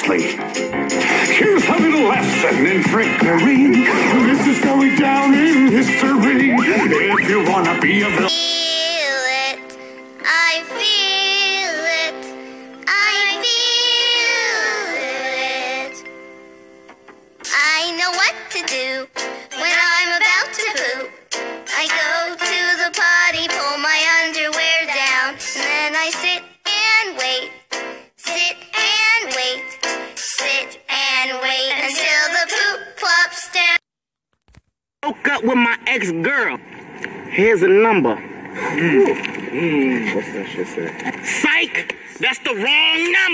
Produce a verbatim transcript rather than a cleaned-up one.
nicely. Here's a little lesson in trickery. This is going down in history. If you wanna be a villain. Feel it. I feel it. I feel it. I know what to do when I'm about to poop. I go to the potty, pull my underwear down, and then I sit and wait. Sit and wait. Sit and wait until the poop plops down. Woke up with my ex-girl. Here's a number. Mm. Mm. What's that shit say? Psych! That's the wrong number!